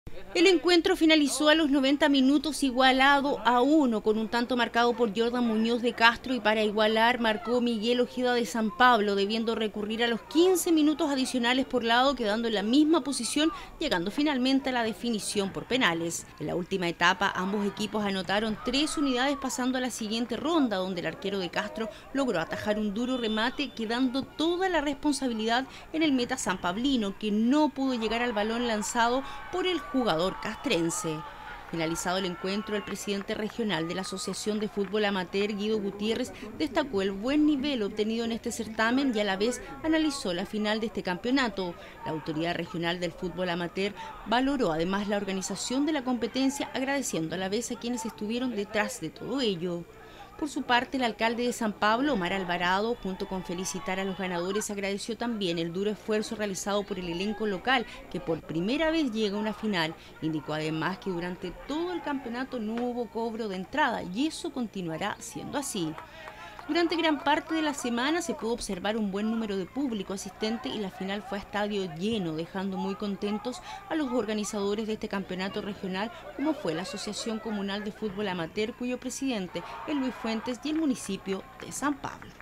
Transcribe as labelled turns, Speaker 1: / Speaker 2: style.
Speaker 1: El encuentro finalizó a los 90 minutos igualado a 1 con un tanto marcado por Jordan Muñoz de Castro, y para igualar marcó Miguel Ojeda de San Pablo, debiendo recurrir a los 15 minutos adicionales por lado, quedando en la misma posición, llegando finalmente a la definición por penales. En la última etapa ambos equipos anotaron 3 unidades, pasando a la siguiente ronda, donde el arquero de Castro logró atajar un duro remate, quedando toda la responsabilidad en el meta sanpablino, que no pudo llegar al balón lanzado por el jugador castrense. Finalizado el encuentro, el presidente regional de la Asociación de Fútbol Amateur, Guido Gutiérrez, destacó el buen nivel obtenido en este certamen y a la vez analizó la final de este campeonato. La autoridad regional del fútbol amateur valoró además la organización de la competencia, agradeciendo a la vez a quienes estuvieron detrás de todo ello. Por su parte, el alcalde de San Pablo, Omar Alvarado, junto con felicitar a los ganadores, agradeció también el duro esfuerzo realizado por el elenco local, que por primera vez llega a una final. Indicó además que durante todo el campeonato no hubo cobro de entrada y eso continuará siendo así. Durante gran parte de la semana se pudo observar un buen número de público asistente y la final fue a estadio lleno, dejando muy contentos a los organizadores de este campeonato regional, como fue la Asociación Comunal de Fútbol Amateur, cuyo presidente es Luis Fuentes, y el municipio de San Pablo.